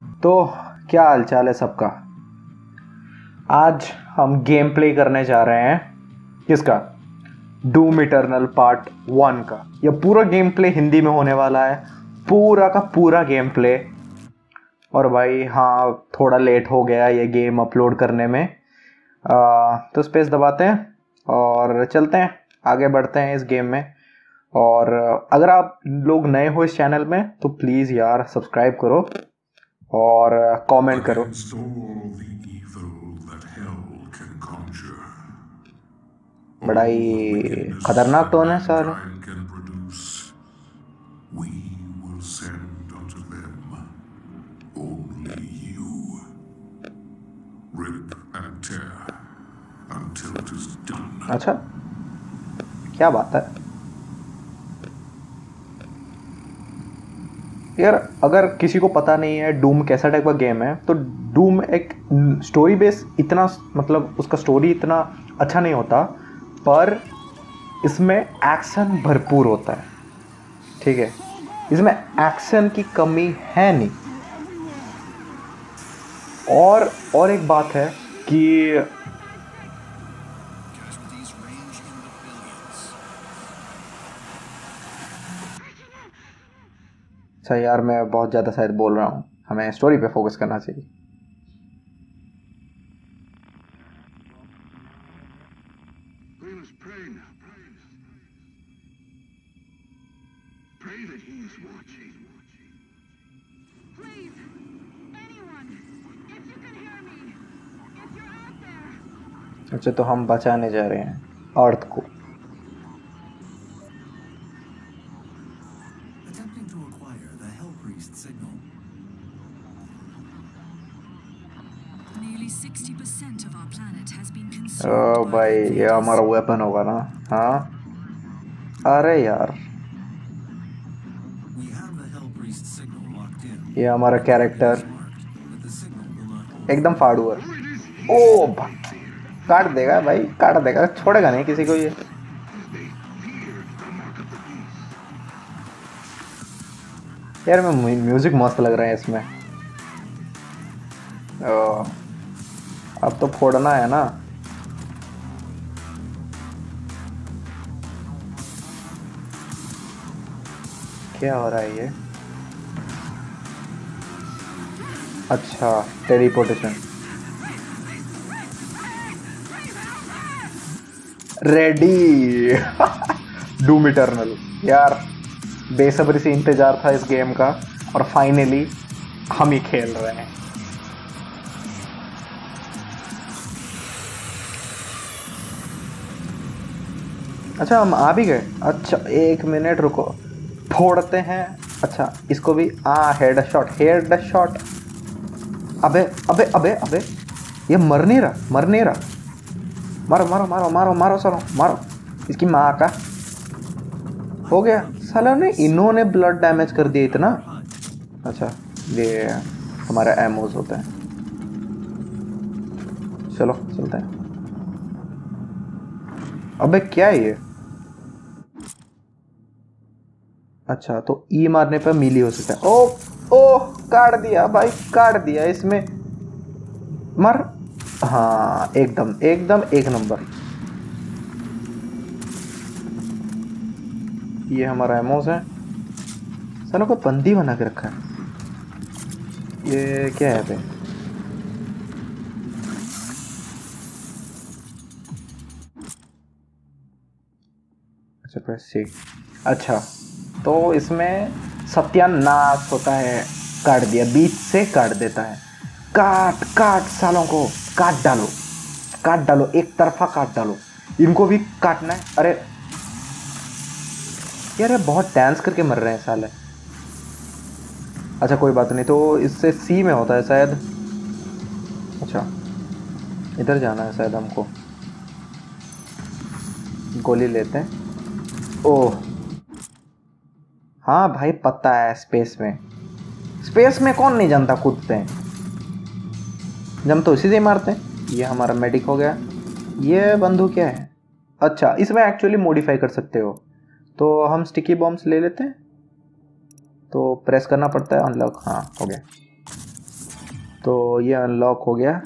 तो क्या हालचाल है सबका। आज हम गेम प्ले करने जा रहे हैं किसका, डूम इटर्नल पार्ट 1 का। यह पूरा गेम प्ले हिंदी में होने वाला है, पूरा का पूरा गेम प्ले। और भाई हाँ, थोड़ा लेट हो गया ये गेम अपलोड करने में, तो स्पेस दबाते हैं और चलते हैं, आगे बढ़ते हैं इस गेम में। और अगर आप लोग नए हो इस चैनल में तो प्लीज़ यार सब्सक्राइब करो और कमेंट करो। बड़ा ही खतरनाक टोन है सर। अच्छा, क्या बात है यार। अगर किसी को पता नहीं है डूम कैसा टाइप का गेम है, तो डूम एक स्टोरी बेस इतना, मतलब उसका स्टोरी इतना अच्छा नहीं होता, पर इसमें एक्शन भरपूर होता है। ठीक है, इसमें एक्शन की कमी है नहीं। और एक बात है कि अच्छा यार, मैं बहुत ज़्यादा शायद बोल रहा हूँ, हमें स्टोरी पे फोकस करना चाहिए। अच्छा, तो हम बचाने जा रहे हैं अर्थ को। ओ भाई, ये हमारा वेपन होगा ना। हाँ, अरे यार, ये हमारा कैरेक्टर एकदम फाड़ू है। ओ भाई, काट देगा भाई, काट देगा, छोड़ेगा नहीं किसी को ये। यार मैं म्यूजिक मस्त लग रहा है इसमें। ओ, अब तो फोड़ना है ना। क्या हो रहा है ये? अच्छा, टेलीपोर्टेशन रेडी। डूम इटर्नल यार, बेसब्री से इंतजार था इस गेम का, और फाइनली हम ही खेल रहे हैं। अच्छा, हम आ भी गए। अच्छा, 1 मिनट रुको, फोड़ते हैं। अच्छा, इसको भी हेड शॉट, हेड शॉट। अबे अबे अबे अबे, ये मर नहीं रहा। मारो मारो मारो मारो मारो, सरो मारो इसकी माँ का। हो गया साला ने, इन्होंने ब्लड डैमेज कर दिया इतना। अच्छा, ये हमारा एमोज होता है। चलो चलते हैं। अबे क्या है ये? अच्छा, तो ई मारने पर मीली हो सकता है। ओ काट दिया भाई, काट दिया इसमें। मर। हाँ, एकदम एकदम एक नंबर। ये हमारा एमोस है। सालों को बंदी बना के रखा है। ये क्या है पे? अच्छा, प्रेस सी। अच्छा, तो इसमें सत्यानाश होता है। काट दिया, बीच से काट देता है। काट काट, सालों को काट डालो, काट डालो, एक तरफा काट डालो। इनको भी काटना है। अरे यार, ये बहुत डांस करके मर रहे हैं साले। अच्छा कोई बात नहीं, तो इससे सी में होता है शायद। अच्छा, इधर जाना है शायद हमको। गोली लेते हैं। ओह हाँ भाई, पता है, स्पेस में कौन नहीं जानता कूदते हैं। जम तो इसी से ही मारते हैं। ये हमारा मेडिक हो गया। ये बंदूक क्या है? अच्छा, इसमें एक्चुअली मॉडिफाई कर सकते हो। तो हम स्टिकी बॉम्ब्स ले लेते हैं। तो प्रेस करना पड़ता है अनलॉक। हाँ, हो गया। तो ये अनलॉक हो गया।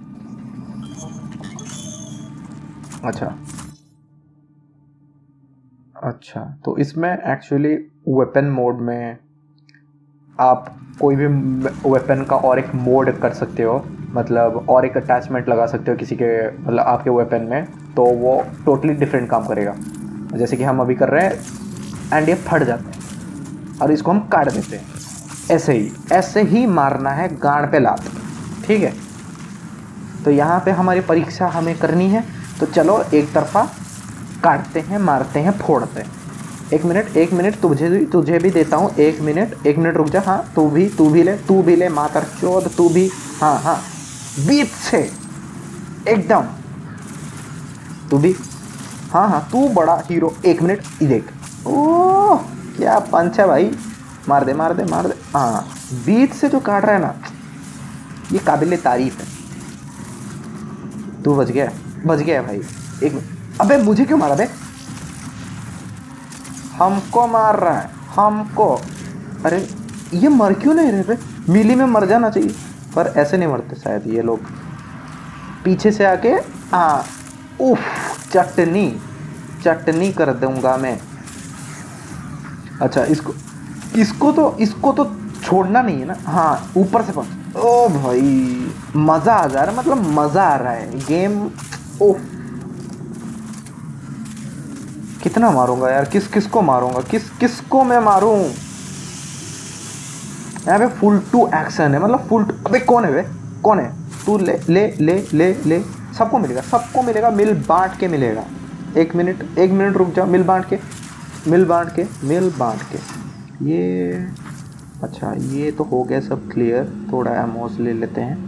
अच्छा, तो इसमें एक्चुअली वेपन मोड में आप कोई भी वेपन का और एक मोड कर सकते हो, मतलब और एक अटैचमेंट लगा सकते हो किसी के, मतलब आपके वेपन में, तो वो टोटली डिफरेंट काम करेगा। जैसे कि हम अभी कर रहे हैं एंड ये फट जाते हैं और इसको हम काट देते हैं। ऐसे ही मारना है गांड पे लात, ठीक है। तो यहाँ पे हमारी परीक्षा हमें करनी है, तो चलो एक तरफा काटते हैं, मारते हैं, फोड़ते हैं। एक मिनट तुझे भी देता हूँ। एक मिनट रुक जा। हाँ, तू भी ले मातर चोद, तू भी। हाँ, बीच से एकदम तू भी। हाँ, तू बड़ा हीरो। एक मिनट ही देख। ओह क्या पंच है भाई, मार दे। हाँ, बीच से जो काट रहा है ना, ये काबिल तारीफ है। तू बच गया भाई। एक मिनट। अबे मुझे क्यों मारा बे? हमको मार रहा है, हमको। अरे ये मर क्यों नहीं रहे? मिली में मर जाना चाहिए, पर ऐसे नहीं मरते शायद ये लोग। पीछे से आके उफ, चटनी कर दूंगा मैं। अच्छा, इसको तो छोड़ना नहीं है ना। हाँ, ऊपर से पहुंच। ओ भाई मजा आ जा रहा है, मतलब मजा आ रहा है गेम। ओह कितना मारूंगा यार, किसको मारूंगा, किसको मैं मारूं? यहाँ पे फुल टू एक्शन है, मतलब फुल। अबे कौन है? तू ले। सबको मिलेगा, मिल बांट के मिलेगा। एक मिनट रुक जाओ। मिल बांट के ये। अच्छा, ये तो हो गया सब क्लियर। थोड़ा एमोस ले लेते हैं।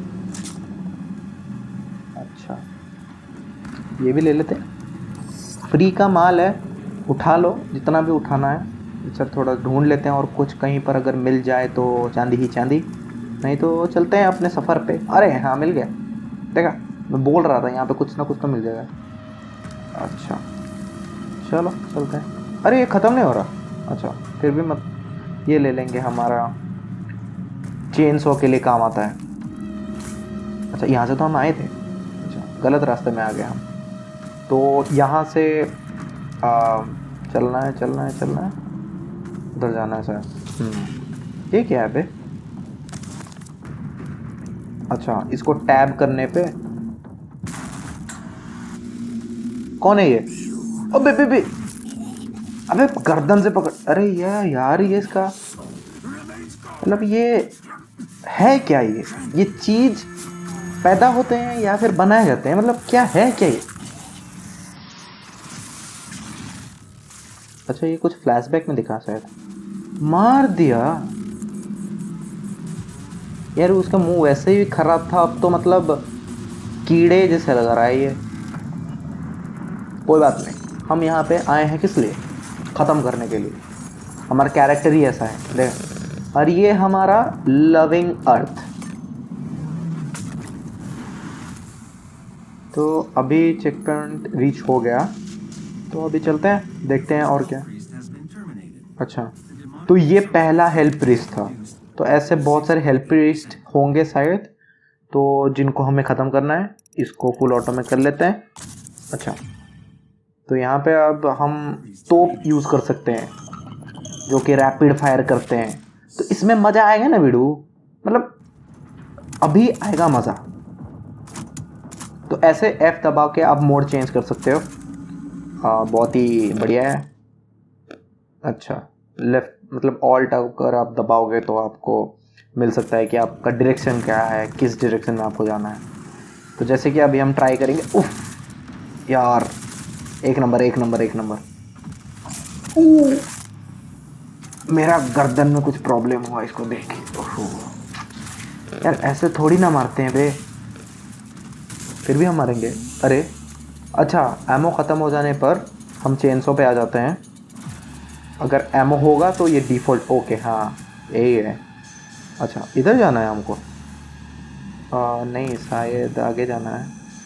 अच्छा, ये भी ले लेते हैं, फ्री का माल है, उठा लो जितना भी उठाना है। सर थोड़ा ढूंढ लेते हैं और कुछ कहीं पर अगर मिल जाए तो चांदी ही चांदी, नहीं तो चलते हैं अपने सफ़र पे। अरे हाँ, मिल गया। देखा, मैं बोल रहा था यहाँ पे कुछ ना कुछ तो मिल जाएगा। अच्छा चलो चलते हैं। अरे ये ख़त्म नहीं हो रहा। अच्छा, फिर भी मत, ये ले लेंगे, हमारा चेन सॉ के लिए काम आता है। अच्छा, यहाँ से तो हम आए थे। अच्छा, गलत रास्ते में आ गए हम। तो यहाँ से चलना है, उधर जाना है शायद। ये क्या है बे? अच्छा, इसको टैब करने पे कौन है ये? अबे बे अबे गर्दन से पकड़। अरे यार ये इसका मतलब ये है क्या? ये चीज पैदा होते हैं या फिर बनाए जाते हैं? मतलब क्या है क्या ये? अच्छा, ये कुछ फ्लैशबैक में दिखा शायद। मार दिया यार, उसका मुंह वैसे ही खराब था, अब तो मतलब कीड़े जैसे लग रहा है ये। कोई बात नहीं, हम यहाँ पे आए हैं किस लिए? ख़त्म करने के लिए। हमारा कैरेक्टर ही ऐसा है देख। और ये हमारा लविंग अर्थ। तो अभी चेक पॉइंट रीच हो गया, तो अभी चलते हैं, देखते हैं और क्या। अच्छा, तो ये पहला हेल्प प्रीस्ट था। तो ऐसे बहुत सारे हेल्प प्रीस्ट होंगे शायद, तो जिनको हमें ख़त्म करना है। इसको फुल ऑटो में कर लेते हैं। अच्छा, तो यहाँ पे अब हम तोप यूज़ कर सकते हैं जो कि रैपिड फायर करते हैं। तो इसमें मज़ा आएगा ना वीडियो, मतलब अभी आएगा मज़ा। तो ऐसे F दबा के आप मोड चेंज कर सकते हो। बहुत ही बढ़िया है। अच्छा, लेफ्ट मतलब ऑल्ट अगर आप दबाओगे तो आपको मिल सकता है कि आपका डायरेक्शन क्या है, किस डायरेक्शन में आपको जाना है। तो जैसे कि अभी हम ट्राई करेंगे। उफ यार, एक नंबर। मेरा गर्दन में कुछ प्रॉब्लम हुआ इसको देख के। यार ऐसे थोड़ी ना मारते हैं बे, फिर भी हम मारेंगे। अरे अच्छा, एमो ख़त्म हो जाने पर हम चेनसो पे आ जाते हैं। अगर एमो होगा तो ये डिफ़ॉल्ट। ओके हाँ, यही है। अच्छा, इधर जाना है हमको? नहीं, शायद आगे जाना है।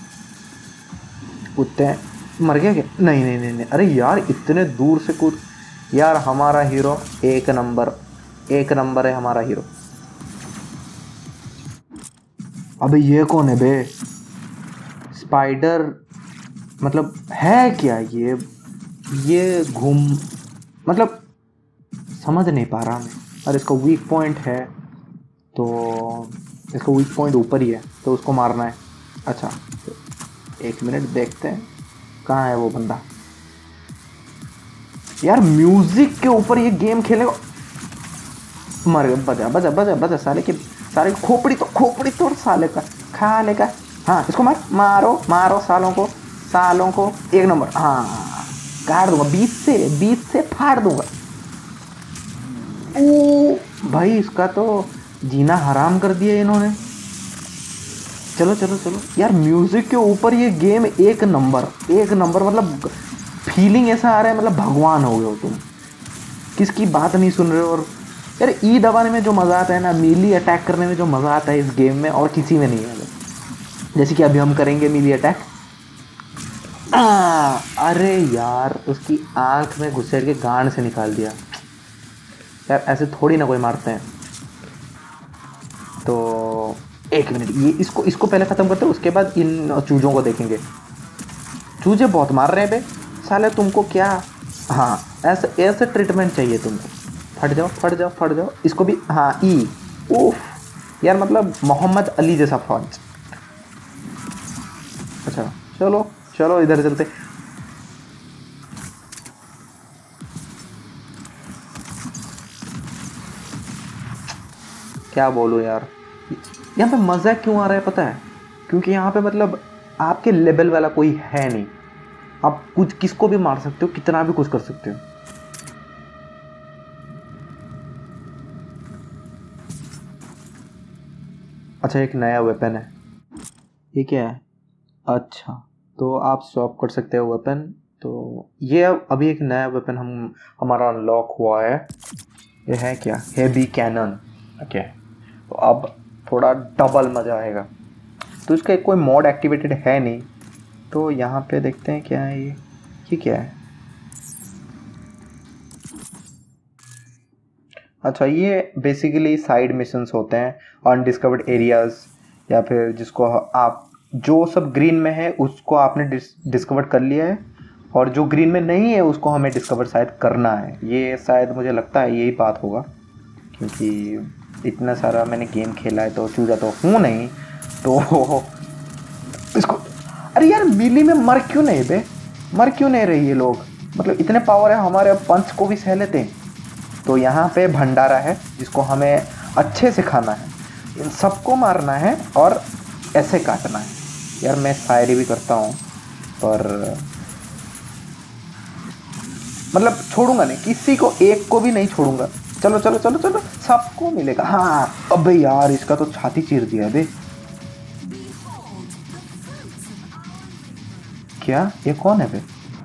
कूदते हैं। मर गया क्या? नहीं। अरे यार, इतने दूर से कूद। यार हमारा हीरो एक नंबर है हमारा हीरो। अबे ये कौन है बे? स्पाइडर मतलब है क्या ये घूम मतलब समझ नहीं पा रहा मैं। और इसका वीक पॉइंट है तो इसका वीक पॉइंट ऊपर ही है तो उसको मारना है। अच्छा एक मिनट देखते हैं कहाँ है वो बंदा। यार म्यूजिक के ऊपर ये गेम खेलेगा। मर गया। बजा बजा बजा बजा साले खोपड़ी तोड़ साले का खा लेगा। हाँ इसको मारो मारो सालों को 1 नंबर। हाँ काट दूंगा 20 से फाड़ दूंगा। ओ भाई इसका तो जीना हराम कर दिया इन्होंने। चलो चलो चलो यार म्यूजिक के ऊपर ये गेम 1 नंबर मतलब फीलिंग ऐसा आ रहा है मतलब भगवान हो गए हो तुम। किसकी बात नहीं सुन रहे हो। और यार ई दबाने में जो मज़ा आता है ना, मीली अटैक करने में जो मज़ा आता है इस गेम में और किसी में नहीं है। जैसे कि अभी हम करेंगे मीली अटैक। अरे यार उसकी आंख में घुसेड़ के गांड से निकाल दिया। यार ऐसे थोड़ी ना कोई मारते हैं। तो 1 मिनट ये इसको पहले ख़त्म करते हैं उसके बाद इन चूजों को देखेंगे। चूजे बहुत मार रहे हैं बे साले तुमको क्या। हाँ ऐसे ट्रीटमेंट चाहिए तुमको। फट जाओ इसको भी। हाँ ई उफ यार मतलब मोहम्मद अली जैसा फौज। अच्छा चलो इधर चलते। क्या बोलूँ यार यहाँ पे मज़ा क्यों आ रहा है पता है? क्योंकि यहाँ पे मतलब आपके लेवल वाला कोई है नहीं। आप कुछ किसको भी मार सकते हो, कितना भी कुछ कर सकते हो। अच्छा एक नया वेपन है। ये क्या है? अच्छा तो आप स्वैप कर सकते हो वेपन। तो ये अभी एक नया वेपन हमारा अनलॉक हुआ है। ये है क्या? Heavy cannon. ओके तो अब थोड़ा डबल मज़ा आएगा। तो इसका एक कोई मॉड एक्टिवेटेड है नहीं। तो यहाँ पे देखते हैं क्या है ये क्या है? अच्छा ये बेसिकली साइड मिशंस होते हैं, अनडिस्कवर्ड एरियाज, या फिर जिसको आप जो सब ग्रीन में है उसको आपने डिस्कवर कर लिया है और जो ग्रीन में नहीं है उसको हमें डिस्कवर शायद करना है। ये शायद मुझे लगता है यही बात होगा क्योंकि इतना सारा मैंने गेम खेला है तो चूजा तो हूँ नहीं। तो इसको अरे यार मिली में मर क्यों नहीं रही ये लोग। मतलब इतने पावर है हमारे, पंच को भी सह लेते हैं। तो यहाँ पे भंडारा है जिसको हमें अच्छे से खाना है, इन सबको मारना है और ऐसे काटना है। यार मैं शायरी भी करता हूँ पर मतलब छोड़ूंगा नहीं, किसी को एक को भी नहीं छोड़ूंगा। चलो चलो चलो चलो सबको मिलेगा। हाँ अबे यार इसका तो छाती चीर दिया बे। क्या ये कौन है बे?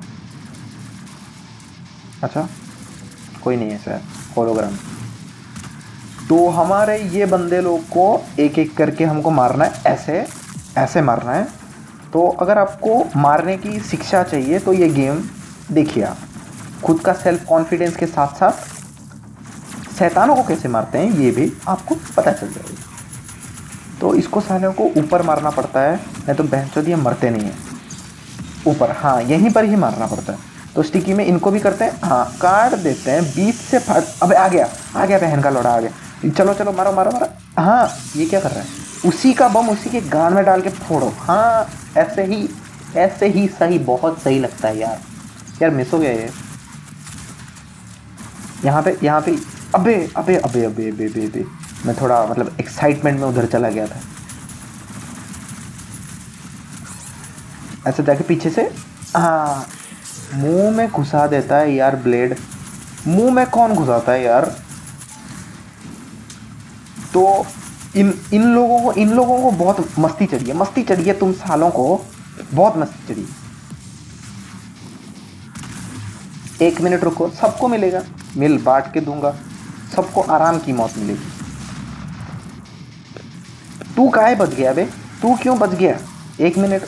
अच्छा कोई नहीं है सर, होलोग्राम। तो हमारे ये बंदे लोग को एक एक करके हमको मारना है, ऐसे मारना है। तो अगर आपको मारने की शिक्षा चाहिए तो ये गेम देखिए आप। खुद का सेल्फ कॉन्फिडेंस के साथ साथ शैतानों को कैसे मारते हैं ये भी आपको पता चल जाएगा। तो इसको सालों को ऊपर मारना पड़ता है, नहीं तो बहनचोद ये मरते नहीं हैं। ऊपर हाँ यहीं पर ही मारना पड़ता है। तो स्टिकी में इनको भी करते हैं। हाँ काट देते हैं 20 से फाड़। अबे आ गया बहन का लोड़ा आ गया। चलो चलो मारो मारो मारो। हाँ ये क्या कर रहा है? उसी का बम उसी के गान में डाल के फोड़ो। हाँ ऐसे ही सही, बहुत सही लगता है यार मिस हो गया ये। यहाँ पे अबे मैं थोड़ा मतलब एक्साइटमेंट में उधर चला गया था। ऐसे जाके पीछे से हाँ मुंह में घुसा देता है यार ब्लेड। मुंह में कौन घुसाता है यार? तो इन लोगों को बहुत मस्ती चढ़ी है तुम सालों को, बहुत मस्ती चढ़ी। 1 मिनट रुको, सबको मिलेगा, मिल बांट के दूंगा, सबको आराम की मौत मिलेगी। तू काहे बच गया बे? तू क्यों बच गया? 1 मिनट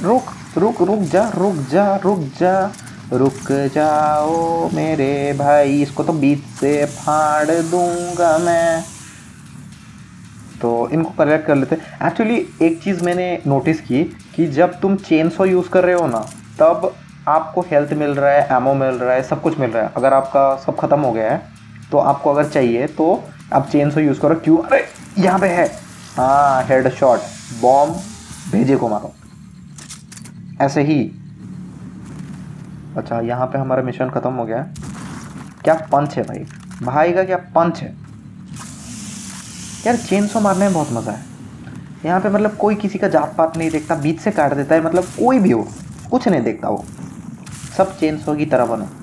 रुक जाओ मेरे भाई। इसको तो बीच से फाड़ दूंगा मैं। तो इनको कलेक्ट कर लेते हैं। एक्चुअली एक चीज़ मैंने नोटिस की कि जब तुम चेनसो यूज़ कर रहे हो ना, तब आपको हेल्थ मिल रहा है, एमो मिल रहा है, सब कुछ मिल रहा है। अगर आपका सब खत्म हो गया है तो आपको अगर चाहिए तो आप चेनसो यूज़ करो। क्यों? अरे यहाँ पे है, हाँ, हेड शॉट, बॉम्ब, भेजे को मारो, ऐसे ही। अच्छा, यहाँ पे हमारा मिशन खत्म हो गया है। क्या पंच है भाई, भाई का क्या पंच है यार। चेनसो मारने में बहुत मज़ा है यहाँ पे। मतलब कोई किसी का जात पात नहीं देखता, बीच से काट देता है। मतलब कोई भी हो, कुछ नहीं देखता वो, सब चेनसो की तरह बनो।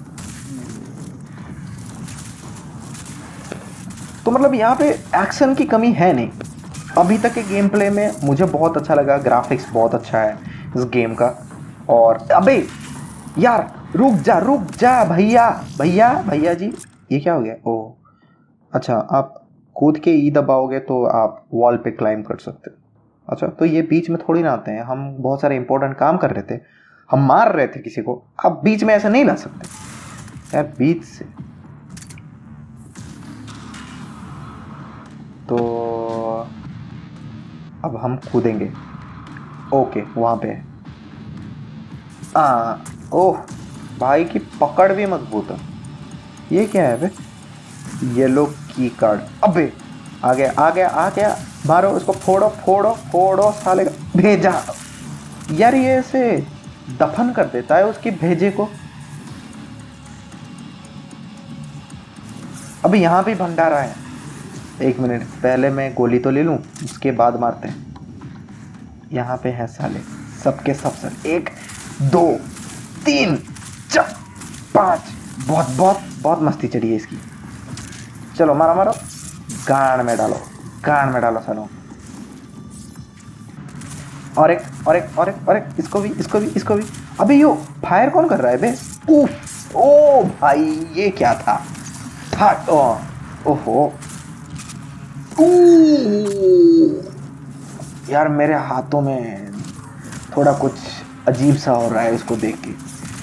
तो मतलब यहाँ पे एक्शन की कमी है नहीं। अभी तक के गेम प्ले में मुझे बहुत अच्छा लगा, ग्राफिक्स बहुत अच्छा है इस गेम का। और अबे यार रुक जा भैया भैया भैया जी, ये क्या हो गया? ओ अच्छा, आप कूद के ई दबाओगे तो आप वॉल पे क्लाइम कर सकते हो। अच्छा, तो ये बीच में थोड़ी ना आते हैं। हम बहुत सारे इंपॉर्टेंट काम कर रहे थे, हम मार रहे थे किसी को, आप बीच में ऐसे नहीं ला सकते यार, बीच से। तो अब हम कूदेंगे। ओके, वहाँ पे ओह भाई की पकड़ भी मजबूत है। ये क्या है बे? येलो की कार्ड। अबे आ गया, मारो इसको, फोड़ो साले का भेजा। यार ये ऐसे दफन कर देता है उसकी भेजे को। अबे यहाँ भी भंडारा है। एक मिनट, पहले मैं गोली तो ले लूँ, उसके बाद मारते हैं। यहाँ पे है साले, सबके सब सर। 1 2 3 4 5। बहुत मस्ती चढ़ी है इसकी। चलो मारो, गाड़ में डालो सालों। और एक, इसको भी। अबे यो फायर कौन कर रहा है बे? उफ, ओ भाई ये क्या था? हट, ओहो, यार मेरे हाथों में थोड़ा कुछ अजीब सा हो रहा है इसको देख के।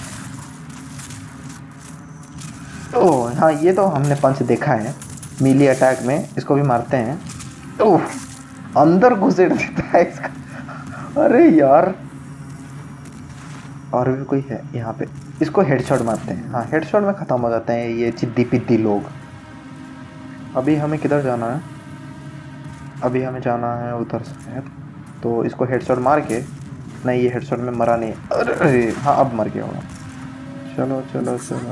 ओह हाँ, ये तो हमने पंच देखा है मीली अटैक में। इसको भी मारते हैं। ओह, अंदर घुसेड़ देता है इसका। अरे यार, और भी कोई है यहाँ पे, इसको हेडशॉट मारते हैं। हाँ, हेडशॉट में ख़त्म हो जाते हैं ये चिद्दी पिद्दी लोग। अभी हमें किधर जाना है? अभी हमें जाना है उधर से। तो इसको हेडशॉट मार के, नहीं ये हेडशॉट में मरा नहीं। अरे हाँ, अब मर गया होगा। चलो।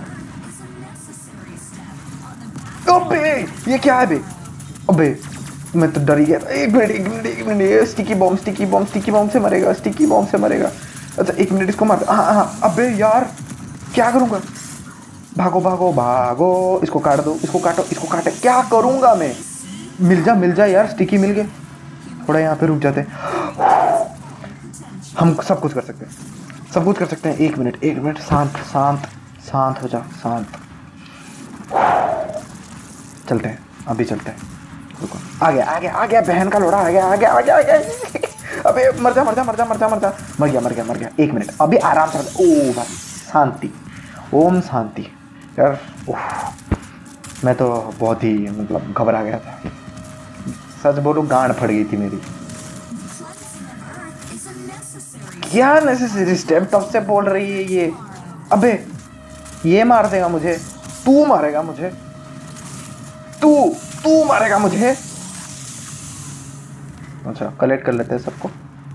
अबे ये क्या है बे? अबे मैं तो डर ही गया था। एक मिनट, स्टिकी बॉम्ब से मरेगा। अच्छा एक मिनट, इसको मार। हाँ, अबे यार क्या करूँगा? भागो, इसको काट दो, इसको काटे। क्या करूँगा मैं? मिल जा यार, स्टिकी मिल गए। थोड़ा यहाँ पे रुक जाते हैं। हम सब कुछ कर सकते हैं। एक मिनट, शांत हो जा, शांत। चलते हैं, अभी चलते हैं। रुको, आ गया बहन का लोड़ा, आ गया। अबे मर जा। मर गया। एक मिनट, अभी आराम से। ओ भाई, शांति, ओम शांति। यार मैं तो बहुत ही मतलब घबरा गया था, सच बोलूं गांड फट गई थी मेरी। क्या नेसेसरी स्टेप टॉप से बोल रही है ये? अबे ये मार देगा मुझे, तू मारेगा मुझे। अच्छा, कलेक्ट कर लेते हैं सबको।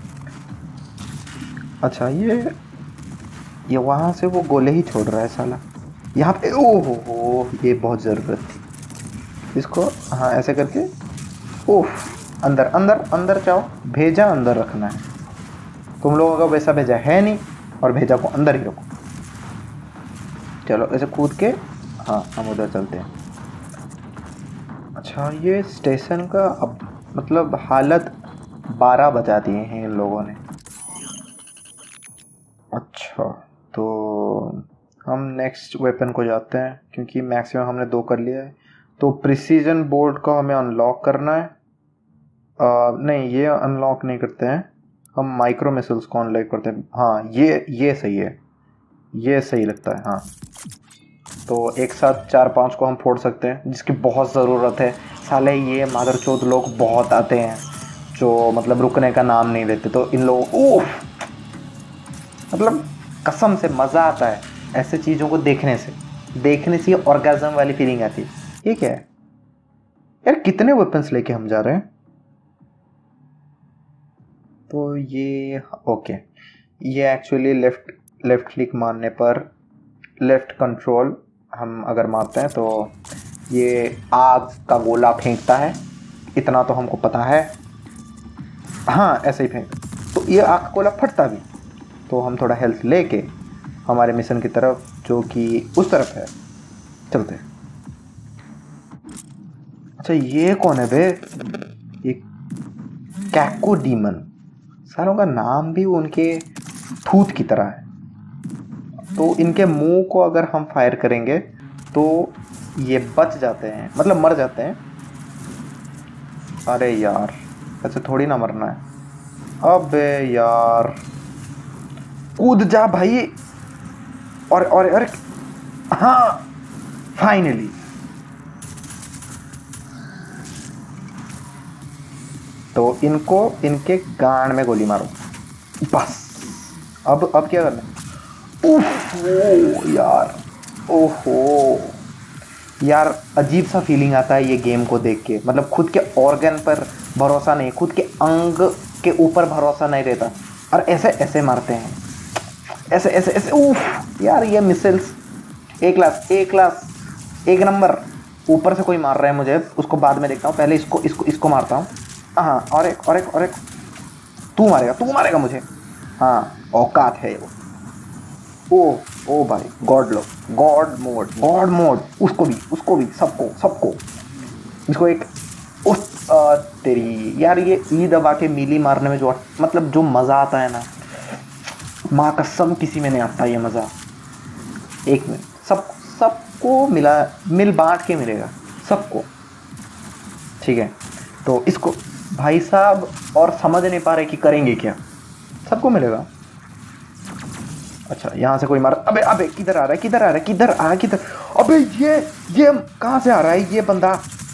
अच्छा ये वहां से वो गोले ही छोड़ रहा है साला यहाँ पे। ओहो, ये बहुत जरूरत थी इसको। हाँ, ऐसे करके। ओह, अंदर जाओ। भेजा अंदर रखना है। तुम लोगों का वैसा भेजा है नहीं, और भेजा को अंदर ही रखो। चलो ऐसे कूद के, हाँ हम उधर चलते हैं। अच्छा, ये स्टेशन का अब मतलब हालत 12 बजा दिए हैं इन लोगों ने। अच्छा, तो हम नेक्स्ट वेपन को जाते हैं, क्योंकि मैक्सिमम हमने 2 कर लिया है। तो प्रिसीजन बोर्ड को हमें अनलॉक करना है। नहीं, ये अनलॉक नहीं करते हैं हम, माइक्रो मिसाइल्स को अनलॉक करते हैं। हाँ, ये सही है, ये सही लगता है। हाँ, तो एक साथ 4-5 को हम फोड़ सकते हैं, जिसकी बहुत ज़रूरत है साले ये मादरचोद लोग बहुत आते हैं जो मतलब रुकने का नाम नहीं लेते, तो इन लोगों मतलब कसम से मज़ा आता है ऐसे चीज़ों को देखने से ऑर्गेज़म वाली फीलिंग आती है। ये क्या है यार, कितने वेपन्स लेके हम जा रहे हैं? तो ये ओके, ये एक्चुअली लेफ्ट क्लिक मारने पर लेफ्ट कंट्रोल हम अगर मारते हैं तो ये आग का गोला फेंकता है, इतना तो हमको पता है। हाँ ऐसे ही फेंक, तो ये आग का गोला फटता भी। तो हम थोड़ा हेल्थ लेके हमारे मिशन की तरफ, जो कि उस तरफ है, चलते हैं। अच्छा ये कौन है बे? ये कैको डीमन, सारों का नाम भी उनके थूत की तरह है। तो इनके मुंह को अगर हम फायर करेंगे तो ये बच जाते हैं, मतलब मर जाते हैं। अरे यार ऐसे थोड़ी ना मरना है। अबे यार कूद जा भाई। और हाँ फाइनली। तो इनको इनके गांड में गोली मारो बस। अब क्या करना है? ओह यार, ओहो यार अजीब सा फीलिंग आता है ये गेम को देख के। मतलब खुद के ऑर्गन पर भरोसा नहीं, खुद के अंग के ऊपर भरोसा नहीं रहता, और ऐसे ऐसे मारते हैं, ऐसे ऐसे ऐसे। उफ यार ये मिसाइल्स एक क्लास एक नंबर। ऊपर से कोई मार रहा है मुझे, उसको बाद में देखता हूँ, पहले इसको मारता हूँ। हाँ और एक तू मारेगा मुझे। हाँ औकात है वो। ओ भाई गॉड मोड, उसको भी सबको इसको एक तेरी यार, ये ई दबा के मीली मारने में जो मतलब जो मज़ा आता है ना, माँ कसम किसी में नहीं आता ये मज़ा। एक मिनट, सबको मिल बांट के मिलेगा सबको, ठीक है? तो इसको भाई साहब और समझ नहीं पा रहे कि करेंगे क्या, सबको मिलेगा। अच्छा यहाँ से कोई मार, अबे किधर आ रहा है? अबे ये कहाँ से आ रहा है ये बंदा?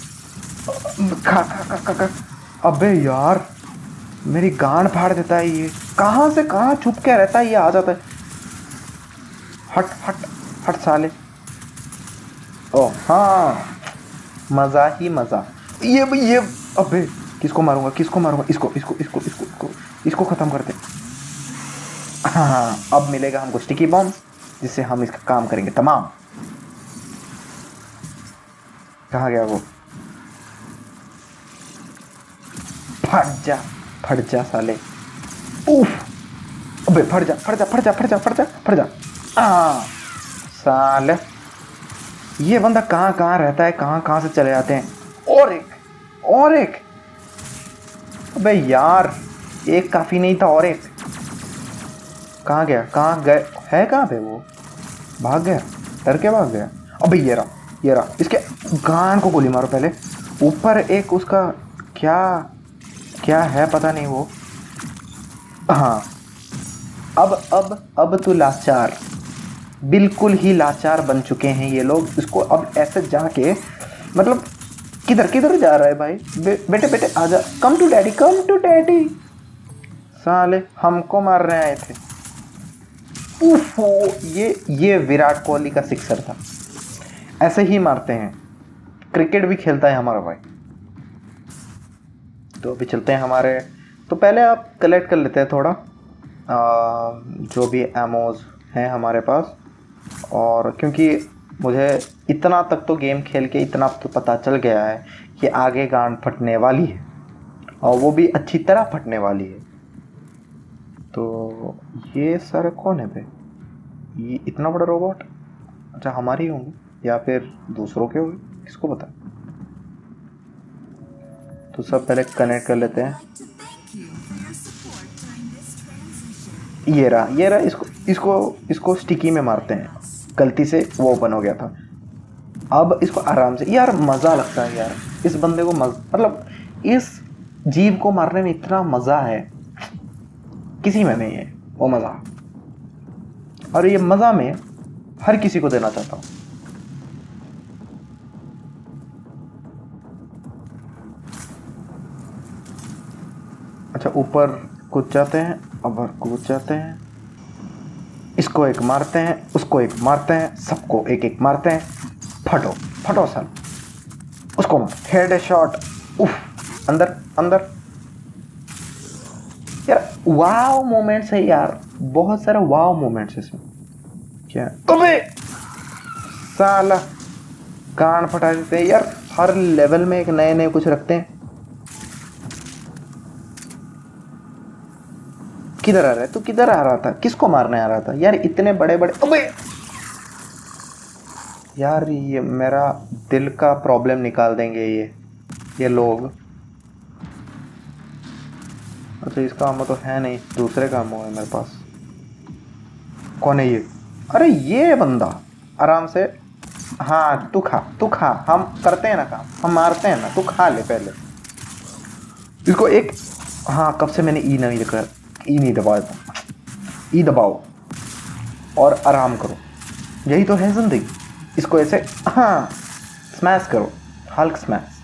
खा। अबे यार मेरी गांड फाड़ देता है ये, कहाँ से कहाँ छुप के रहता है ये, आ जाता है। हट साले। ओ हाँ मज़ा ही मज़ा। ये अबे किसको मारूंगा? इसको ख़त्म करते। हाँ अब मिलेगा हमको स्टिकी बॉम्ब, जिससे हम इसका काम करेंगे तमाम। कहाँ गया वो? फट जा साले। उफ अबे फट जा। साले ये बंदा कहाँ रहता है, कहाँ से चले जाते हैं। और एक अबे यार एक काफ़ी नहीं था, और एक कहाँ गए है? कहाँ पे वो? भाग गया, डर के भाग गया। अबे ये रहा, इसके गान को गोली मारो पहले। ऊपर एक उसका क्या है पता नहीं वो। हाँ अब तो लाचार, बिल्कुल ही लाचार बन चुके हैं ये लोग। इसको अब ऐसे जाके मतलब किधर जा रहा है भाई? बेटे आजा, कम टू डैडी। साले हमको मार रहे आए थे। उफो ये विराट कोहली का सिक्सर था, ऐसे ही मारते हैं। क्रिकेट भी खेलता है हमारा भाई। तो अभी चलते हैं हमारे, तो पहले आप कलेक्ट कर लेते हैं थोड़ा जो भी एमोज हैं हमारे पास। और क्योंकि मुझे इतना तक तो गेम खेल के इतना तो पता चल गया है कि आगे गांड फटने वाली है, और वो भी अच्छी तरह फटने वाली है। तो ये सारे कौन है भाई? ये इतना बड़ा रोबोट? अच्छा हमारी होंगे या फिर दूसरों के होंगे, किसको पता। तो सब पहले कनेक्ट कर लेते हैं। ये रहा, इसको स्टिकी में मारते हैं। गलती से वो ओपन हो गया था। अब इसको आराम से, यार मज़ा लगता है यार इस बंदे को, मतलब इस जीव को मारने में इतना मज़ा है, किसी में नहीं है वो मज़ा। और ये मज़ा में हर किसी को देना चाहता हूँ। अच्छा ऊपर कूद जाते हैं, ऊपर कूद जाते हैं, इसको एक मारते हैं, उसको एक मारते हैं, सबको एक एक मारते हैं। फटो फटो सर, उसको हेड शॉट। उफ, अंदर अंदर। यार वाव मोमेंट्स है यार, बहुत सारे वाव मोमेंट्स इसमें। क्या अबे साला कान फटा देते हैं यार, हर लेवल में एक नए नए कुछ रखते हैं। किधर आ रहा है तू, किधर आ रहा था, किसको मारने आ रहा था यार, इतने बड़े बड़े। अबे यार ये मेरा दिल का प्रॉब्लम निकाल देंगे ये लोग। अच्छा इसका आमो तो है नहीं, दूसरे का आमो है मेरे पास। कौन है ये? अरे ये बंदा आराम से। हाँ तू खा, हम करते हैं ना काम, हम मारते हैं ना, तू खा ले पहले इसको एक। हाँ कब से मैंने ई नहीं दबाया था। ई दबाओ और आराम करो, यही तो है जिंदगी। इसको ऐसे हाँ स्मैश करो, हल्क स्मैश।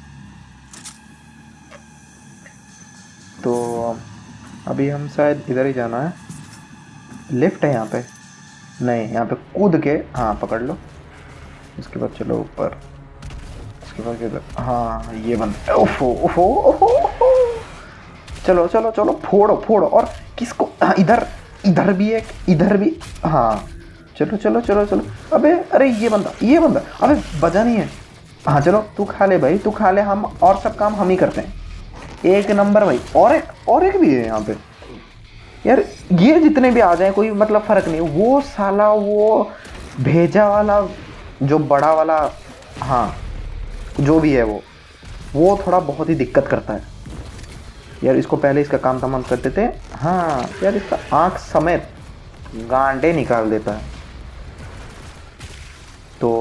तो अभी हम शायद इधर ही जाना है, लिफ्ट है यहाँ पे, नहीं यहाँ पे कूद के हाँ पकड़ लो, उसके बाद चलो ऊपर, उसके बाद किधर, हाँ ये बंद। ओफो ओफो ओफो ओफो, चलो चलो चलो फोड़ो फोड़ो। और किसको, हाँ इधर भी एक, इधर भी, हाँ चलो चलो चलो चलो। अबे अरे ये बंदा अबे बजा नहीं है। हाँ चलो तू खा ले भाई, तू खा ले, हम और सब काम हम ही करते हैं। एक नंबर भाई। और एक भी है यहाँ पे यार, ये जितने भी आ जाए कोई मतलब फर्क नहीं। वो साला वो भेजा वाला जो बड़ा वाला, हाँ जो भी है वो थोड़ा बहुत ही दिक्कत करता है यार। इसको पहले इसका काम तमाम कर देते हैं। हाँ यार इसका आँख समेत गांडे निकाल देता है। तो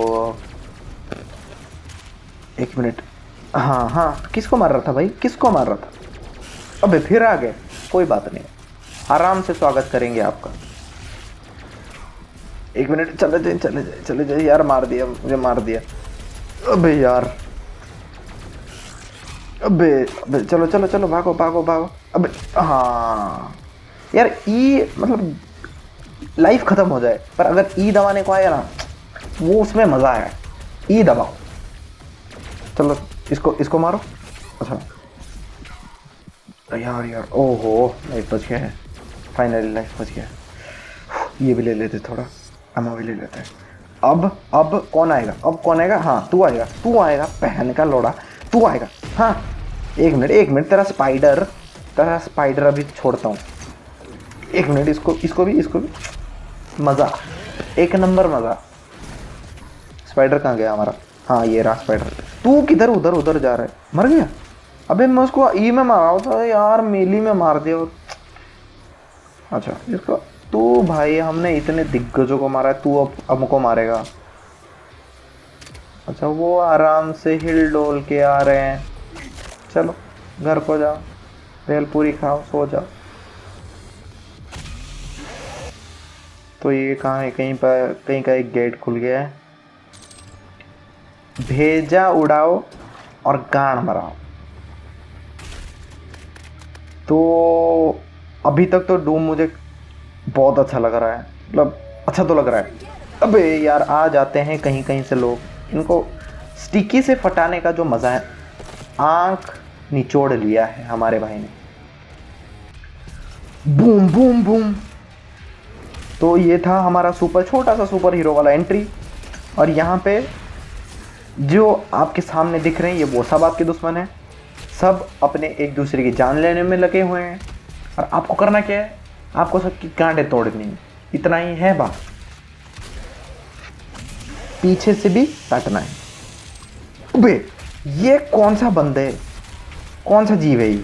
एक मिनट, हाँ किसको मार रहा था भाई, किसको मार रहा था? अबे फिर आ गए, कोई बात नहीं, आराम से स्वागत करेंगे आपका। एक मिनट, चले जाए यार, मार दिया मुझे, मार दिया। अबे यार अबे चलो चलो चलो, भागो भागो भागो। अबे हाँ यार ई मतलब लाइफ खत्म हो जाए, पर अगर ई दबाने को आया ना वो उसमें मजा है। ई दबाओ, चलो इसको मारो। अच्छा यार ओहो लाइफ बच गया है, फाइनली लाइफ बच गया। ये भी ले लेते, थोड़ा अम्मा भी ले लेते हैं। अब कौन आएगा, अब कौन आएगा? हाँ तू आएगा पहन का लोड़ा, तू आएगा। हाँ एक मिनट तेरा स्पाइडर अभी छोड़ता हूँ। एक मिनट, इसको भी मज़ा, एक नंबर मज़ा। स्पाइडर कहाँ गया हमारा? हाँ ये रहा स्पाइडर। तू किधर उधर जा रहा है, मर गया? अबे मैं उसको ई में मारा था यार, मेली में मार दिया। अच्छा इसको तू भाई, हमने इतने दिग्गजों को मारा है, तू अब हमको मारेगा? अच्छा वो आराम से हिल डोल के आ रहे हैं। चलो घर को जाओ, भेलपूरी खाओ, सो जाओ। तो ये कहाँ है? कहीं का एक गेट खुल गया है। भेजा उड़ाओ और गान मराओ। तो अभी तक तो डूम मुझे बहुत अच्छा लग रहा है, मतलब अच्छा तो लग रहा है। अबे यार आ जाते हैं कहीं से लोग, इनको स्टिकी से फटाने का जो मज़ा है, आंख निचोड़ लिया है हमारे भाई ने। Boom boom boom. तो ये था हमारा छोटा सा सुपर हीरो वाला एंट्री। और यहाँ पे जो आपके सामने दिख रहे हैं, ये वो सब आपके दुश्मन हैं, सब अपने एक दूसरे की जान लेने में लगे हुए हैं। और आपको करना क्या है? आपको सबकी गांडें तोड़नी है, इतना ही है बात। पीछे से भी काटना है। अबे ये कौन सा बंदे, कौन सा जीव है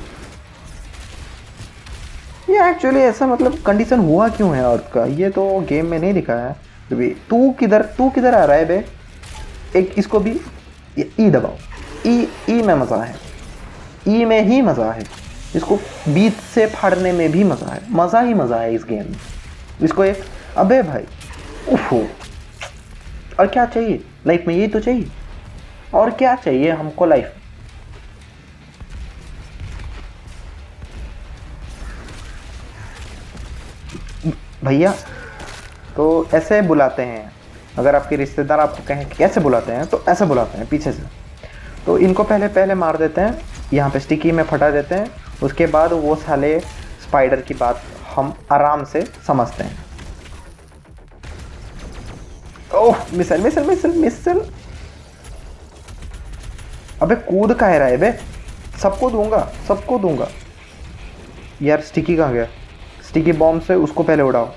ये एक्चुअली ऐसा मतलब कंडीशन हुआ क्यों है अर्थ का, ये तो गेम में नहीं दिखाया है। तू किधर आ रहा है बे? एक इसको भी ई दबाओ। ई में मज़ा है, ई में ही मज़ा है। इसको बीच से फाड़ने में भी मज़ा है, मज़ा ही मज़ा है इस गेम में। इसको एक, अबे भाई उफो। और क्या चाहिए लाइफ में? यही तो चाहिए, और क्या चाहिए हमको लाइफ में? भैया। तो ऐसे बुलाते हैं, अगर आपके रिश्तेदार आपको कहें कि कैसे बुलाते हैं तो ऐसे बुलाते हैं पीछे से। तो इनको पहले मार देते हैं, यहाँ पे स्टिकी में फटा देते हैं, उसके बाद वो साले स्पाइडर की बात हम आराम से समझते हैं। ओह मिसल मिसल मिसल मिसल। अबे कूद का है रहा है बे, सबको दूंगा यार। स्टिकी कहाँ गया? स्टिकी बॉम्ब से उसको पहले उड़ाओ।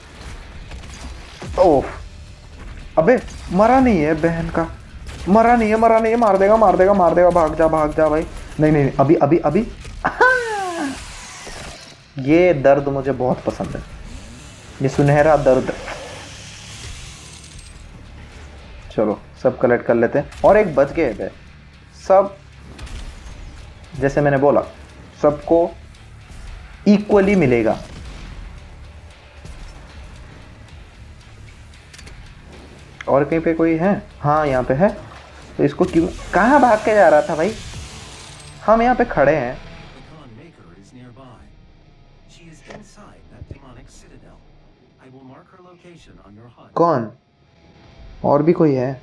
ओह अबे मरा नहीं है बहन का, मरा नहीं है, मार देगा, भाग जा भाई। नहीं अभी ये दर्द मुझे बहुत पसंद है, ये सुनहरा दर्द। चलो सब कलेक्ट कर लेते हैं, और एक बच गए थे सब। जैसे मैंने बोला सबको इक्वली मिलेगा। और कहीं पे कोई है? हाँ यहाँ पे है। तो इसको क्यों, कहाँ भाग के जा रहा था भाई? हम यहाँ पे खड़े हैं। कौन? और भी कोई है?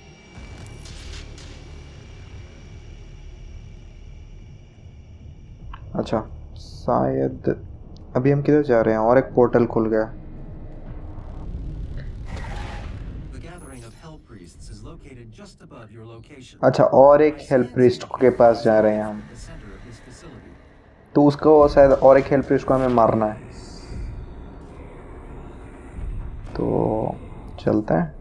अच्छा शायद अभी हम किधर जा रहे हैं? और एक पोर्टल खुल गया। अच्छा और एक हेल्प प्रीस्ट के पास जा रहे हैं हम, तो उसको शायद और एक हेल्प प्रीस्ट को हमें मारना है। तो चलते हैं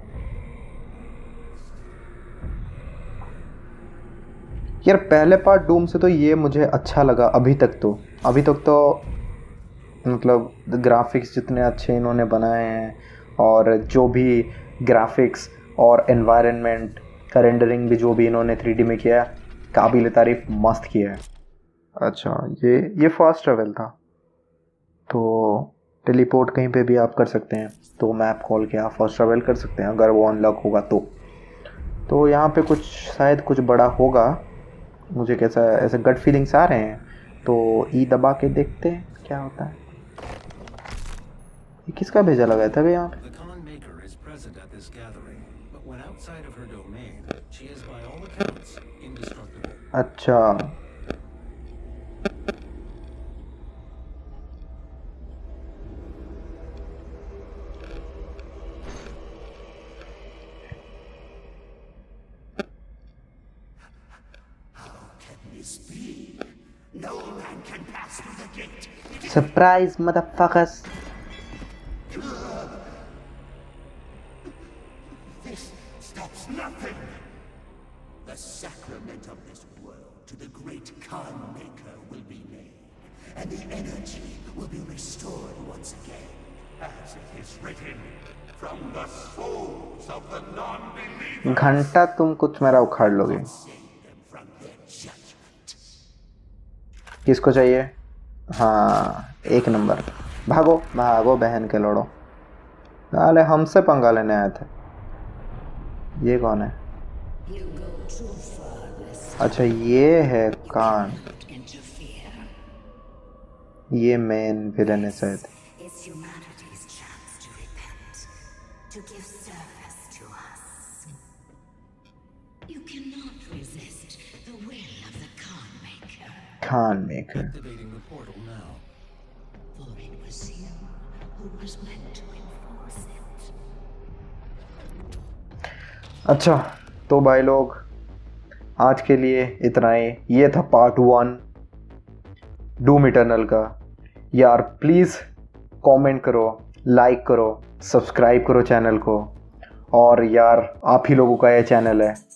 यार। पहले पार्ट डूम से तो ये मुझे अच्छा लगा अभी तक तो मतलब ग्राफिक्स जितने अच्छे इन्होंने बनाए हैं, और जो भी ग्राफिक्स और एनवायरनमेंट का रेंडरिंग भी जो भी इन्होंने 3D में किया है, काबिल तारीफ, मस्त किया है। अच्छा ये फास्ट ट्रैवल था, तो टेलीपोर्ट कहीं पे भी आप कर सकते हैं, तो मैप खोल के आप फास्ट ट्रैवल कर सकते हैं अगर वो अनलॉक होगा तो यहाँ पे कुछ शायद कुछ बड़ा होगा। मुझे कैसा ऐसे गट फीलिंग्स आ रहे हैं, तो ई दबा के देखते हैं क्या होता है। ये किसका भेजा लगाया था भाई यहाँ पे? अच्छा surprise motherfuckers. This stops nothing. The sacrament of this world to the great Khan Maker will be made, and the energy will be restored once again, as it is written, from the souls of the non-believers. घंटा तुम कुछ मेरा उखाड़ लोगे। किसको चाहिए? हाँ एक नंबर। भागो भागो बहन के लोड़ो। अरे हमसे पंगा लेने आए थे। ये कौन है? अच्छा ये है कान, ये मेन विलन है शायद। Khan Maker. Activating the portal now. For it was you who was meant to enforce it. अच्छा तो भाई लोग आज के लिए इतना ही। ये था पार्ट 1 डूम इटर्नल का। यार प्लीज़ कमेंट करो, लाइक करो, सब्सक्राइब करो चैनल को। और यार आप ही लोगों का ये चैनल है,